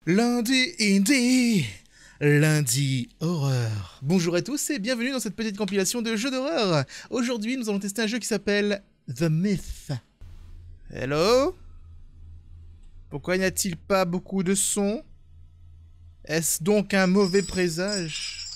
Lundi Indie, lundi horreur. Bonjour à tous et bienvenue dans cette petite compilation de jeux d'horreur. Aujourd'hui, nous allons tester un jeu qui s'appelle The Myth. Hello? Pourquoi n'y a-t-il pas beaucoup de son? Est-ce donc un mauvais présage?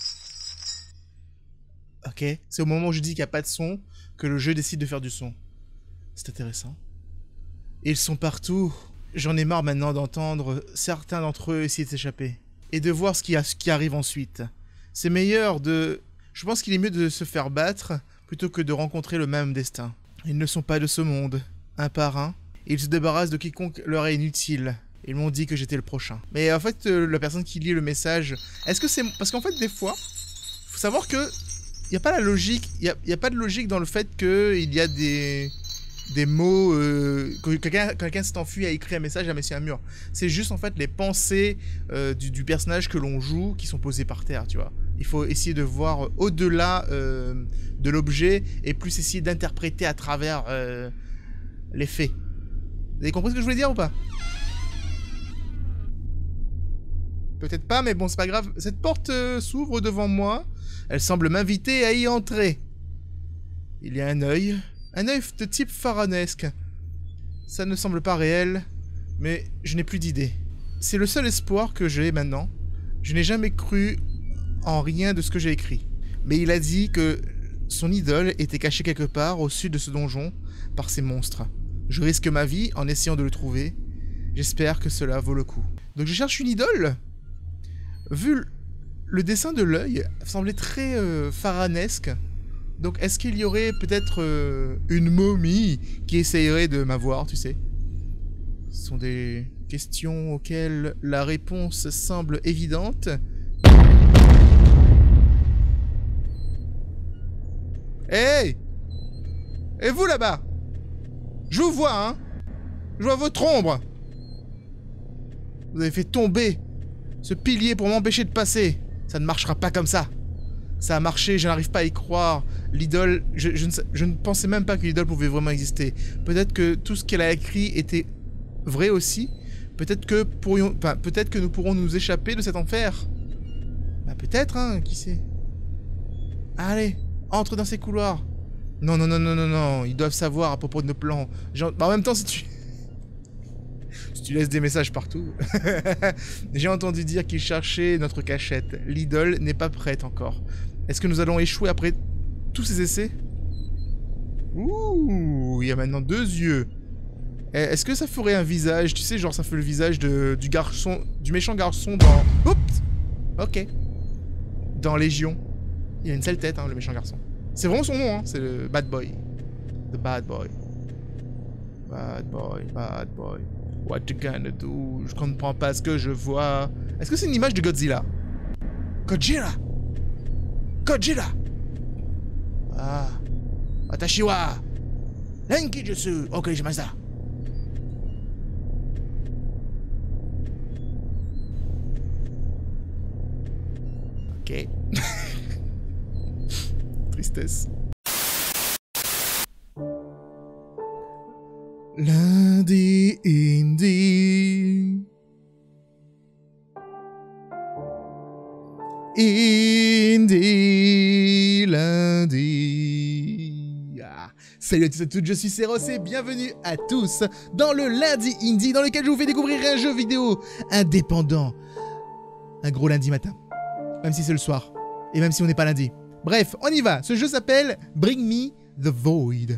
Ok, c'est au moment où je dis qu'il n'y a pas de son que le jeu décide de faire du son. C'est intéressant. Ils sont partout. J'en ai marre maintenant d'entendre certains d'entre eux essayer de s'échapper. Et de voir ce qui arrive ensuite. C'est meilleur de... Je pense qu'il est mieux de se faire battre plutôt que de rencontrer le même destin. Ils ne sont pas de ce monde. Un par un, ils se débarrassent de quiconque leur est inutile. Ils m'ont dit que j'étais le prochain. Mais en fait, la personne qui lit le message... Est-ce que c'est... Parce qu'en fait, des fois, faut savoir que... Il n'y a pas la logique... Il y a pas de logique dans le fait qu'il y a des mots, quand quelqu'un s'est enfui a écrit un message à Messie un mur. C'est juste en fait les pensées du personnage que l'on joue qui sont posées par terre, tu vois. Il faut essayer de voir au-delà de l'objet et plus essayer d'interpréter à travers les faits. Vous avez compris ce que je voulais dire ou pas? Peut-être pas, mais bon, c'est pas grave. Cette porte s'ouvre devant moi. Elle semble m'inviter à y entrer. Il y a un œil de type pharaonesque. Ça ne semble pas réel, mais je n'ai plus d'idée. C'est le seul espoir que j'ai maintenant. Je n'ai jamais cru en rien de ce que j'ai écrit. Mais il a dit que son idole était cachée quelque part au sud de ce donjon par ces monstres. Je risque ma vie en essayant de le trouver. J'espère que cela vaut le coup. Donc je cherche une idole. Vu le dessin de l'œil, semblait très pharaonesque. Donc, est-ce qu'il y aurait peut-être une momie qui essayerait de m'avoir, tu sais? Ce sont des questions auxquelles la réponse semble évidente. Hey! Et vous là-bas? Je vous vois, hein? Je vois votre ombre! Vous avez fait tomber ce pilier pour m'empêcher de passer. Ça ne marchera pas comme ça. Ça a marché, je n'arrive pas à y croire. L'idole, je ne pensais même pas que l'idole pouvait vraiment exister. Peut-être que tout ce qu'elle a écrit était vrai aussi. Peut-être que nous pourrons nous échapper de cet enfer. Bah peut-être, hein, qui sait. Allez, entre dans ces couloirs. Non, non, non, non, non, non, ils doivent savoir à propos de nos plans. Bah, en même temps, si tu laisses des messages partout. J'ai entendu dire qu'ils cherchaient notre cachette. L'idole n'est pas prête encore. Est-ce que nous allons échouer après tous ces essais? Ouh, il y a maintenant 2 yeux. Est-ce que ça ferait un visage? Tu sais, genre ça fait le visage du garçon, du méchant garçon dans... Oups. Ok. Dans Légion. Il a une sale tête, hein, le méchant garçon. C'est vraiment son nom, hein. C'est le Bad Boy. The Bad Boy. Bad Boy, Bad Boy. What you gonna do? Je comprends pas ce que je vois. Est-ce que c'est une image de Godzilla? Godzilla! Godzilla! Ah. Watashi wa Renki jutsu okure shimashita. Ok. Tristesse. Lundi Indie. Indie lundi. Ah. Salut à tous et à toutes, je suis Seros et bienvenue à tous dans le lundi indie dans lequel je vous fais découvrir un jeu vidéo indépendant. Un gros lundi matin. Même si c'est le soir. Et même si on n'est pas lundi. Bref, on y va. Ce jeu s'appelle Bring Me the Void.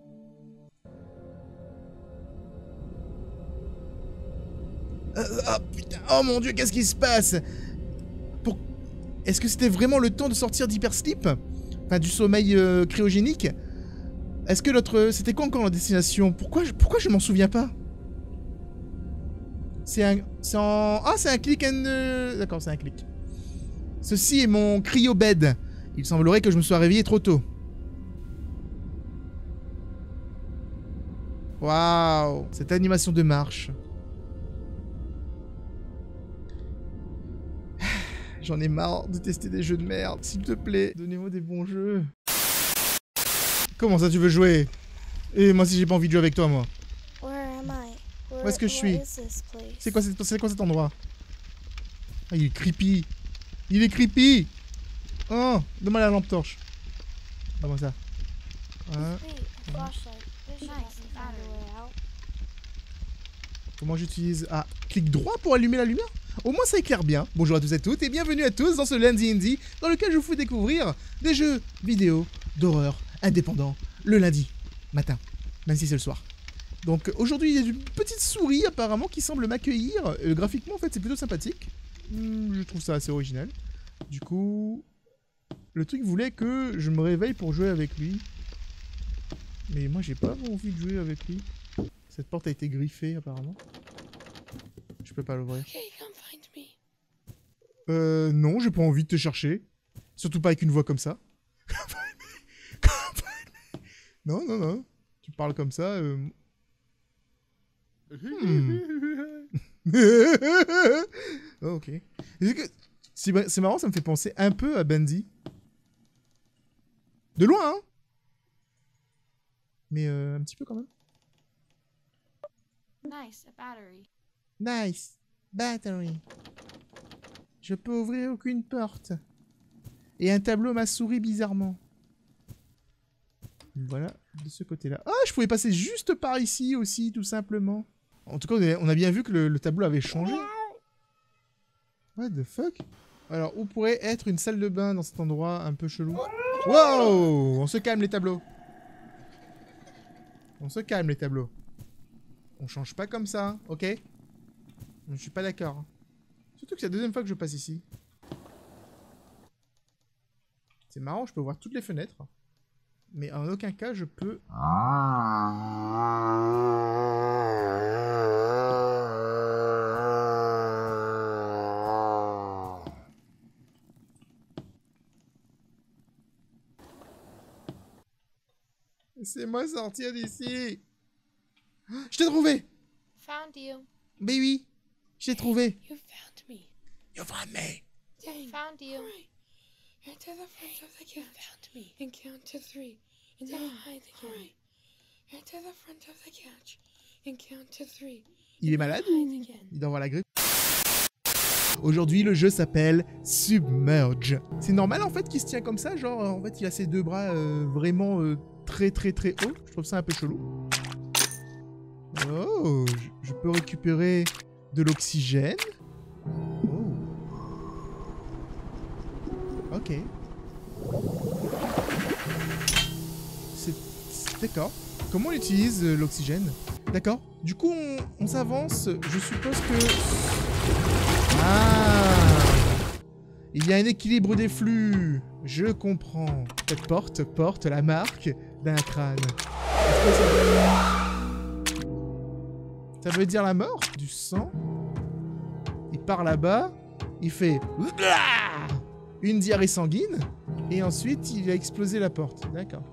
Oh putain, oh mon dieu, qu'est-ce qui se passe? Est-ce que c'était vraiment le temps de sortir d'Hypersleep? Enfin, du sommeil cryogénique? Est-ce que notre... C'était quoi encore la destination? Pourquoi je m'en souviens pas? C'est un... Ah, c'est un click and... D'accord, c'est un clic. Ceci est mon cryo-bed. Il semblerait que je me sois réveillé trop tôt. Waouh, cette animation de marche. J'en ai marre de tester des jeux de merde. S'il te plaît, donnez-moi des bons jeux. Comment ça tu veux jouer? Et moi si j'ai pas envie de jouer avec toi, moi. Où est-ce que je suis? C'est quoi cet endroit? Ah, il est creepy. Il est creepy. Oh, donne-moi la lampe torche. Comment ça? Hein? Comment j'utilise... Ah, clic droit pour allumer la lumière? Au moins ça éclaire bien. Bonjour à tous et toutes et bienvenue à tous dans ce Lundi Indie dans lequel je vous fais découvrir des jeux vidéo d'horreur indépendants le lundi matin, même si c'est le soir. Donc aujourd'hui il y a une petite souris apparemment qui semble m'accueillir. Graphiquement en fait c'est plutôt sympathique. Je trouve ça assez original. Du coup, le truc voulait que je me réveille pour jouer avec lui. Mais moi j'ai pas envie de jouer avec lui. Cette porte a été griffée apparemment. Je peux pas l'ouvrir. Non, j'ai pas envie de te chercher. Surtout pas avec une voix comme ça. Non, non, non. Tu parles comme ça. Oh, ok. C'est marrant, ça me fait penser un peu à Bendy. De loin, hein. Mais un petit peu quand même. Nice, a battery. Nice. Battery. Je peux ouvrir aucune porte. Et un tableau m'a souri bizarrement. Voilà, de ce côté-là. Ah, je pouvais passer juste par ici aussi, tout simplement. En tout cas, on a bien vu que le tableau avait changé. What the fuck? Alors, où pourrait être une salle de bain dans cet endroit un peu chelou? Wow! On se calme les tableaux. On se calme les tableaux. On change pas comme ça, ok? Je suis pas d'accord. Surtout que c'est la deuxième fois que je passe ici. C'est marrant, je peux voir toutes les fenêtres. Mais en aucun cas, je peux... Laissez-moi sortir d'ici. Je t'ai trouvé. Found you. Mais oui, je t'ai trouvé. You found me. You found me. Dang. Found you. Hurry. You're to the front of the couch. You found me. And count to 3. And then hide again. Hurry. You're to the front of the couch. And count to 3. Il est malade ou Hide again. il doit avoir la grippe? Aujourd'hui, le jeu s'appelle Submerge. C'est normal en fait qu'il se tient comme ça, genre en fait il a ses deux bras vraiment très haut. Je trouve ça un peu chelou. Oh, je peux récupérer de l'oxygène. Oh. Ok. D'accord. Comment on utilise l'oxygène? D'accord. Du coup, on s'avance. Je suppose que... Ah! Il y a un équilibre des flux. Je comprends. Cette porte porte la marque d'un crâne. Ça veut dire la mort? Du sang? Il part là-bas. Il fait... une diarrhée sanguine. Et ensuite, il a explosé la porte. D'accord.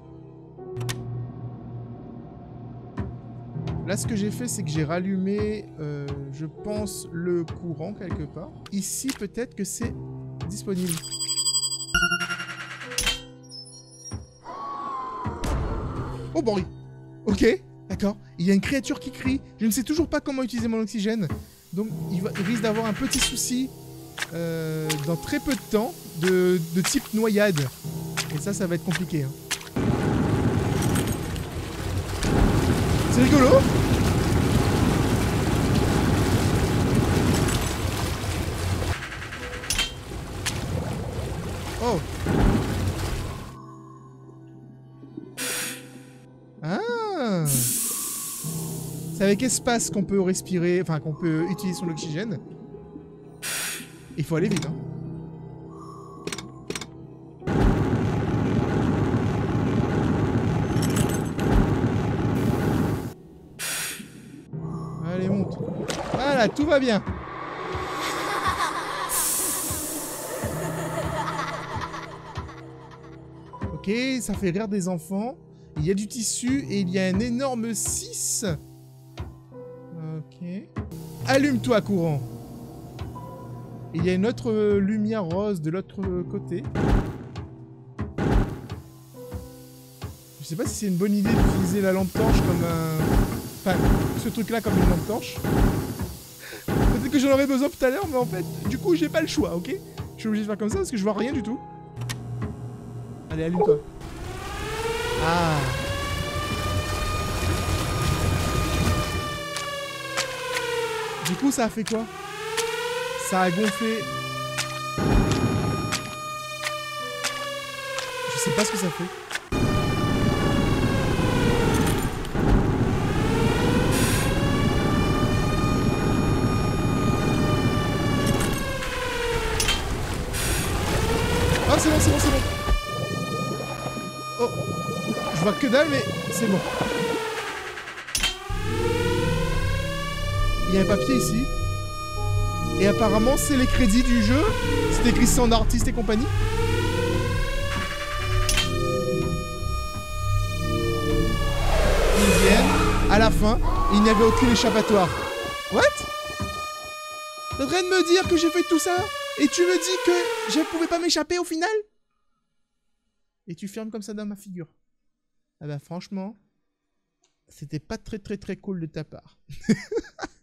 Là, ce que j'ai fait, c'est que j'ai rallumé, je pense, le courant quelque part. Ici, peut-être que c'est disponible. Oh, bon, ok, d'accord. Il y a une créature qui crie. Je ne sais toujours pas comment utiliser mon oxygène. Donc, il risque d'avoir un petit souci dans très peu de temps de type noyade. Et ça va être compliqué. Hein. C'est rigolo. Oh. Ah. C'est avec espace qu'on peut respirer, enfin qu'on peut utiliser son oxygène. Il faut aller vite, hein. Allez, monte. Voilà, tout va bien. Ok, ça fait rire des enfants. Il y a du tissu et il y a un énorme 6. Ok. Allume-toi, courant. Il y a une autre lumière rose de l'autre côté. Je sais pas si c'est une bonne idée d'utiliser la lampe torche comme un... Enfin, ce truc-là comme une lampe torche. Peut-être que que j'en aurais besoin tout à l'heure, mais en fait, du coup, j'ai pas le choix, ok? Je suis obligé de faire comme ça parce que je vois rien du tout. Allez, allume-toi. Ah. Du coup, ça a fait quoi? Ça a gonflé. Je sais pas ce que ça fait. Ah, c'est bon, c'est bon, c'est bon. Oh. Je vois que dalle, mais c'est bon. Il y a un papier ici. Et apparemment, c'est les crédits du jeu. C'est écrit sans artiste et compagnie. Ils viennent. À la fin, il n'y avait aucune échappatoire. What? T'es en train de me dire que j'ai fait tout ça? Et tu me dis que je ne pouvais pas m'échapper au final? Et tu fermes comme ça dans ma figure. Ah bah franchement, c'était pas très cool de ta part.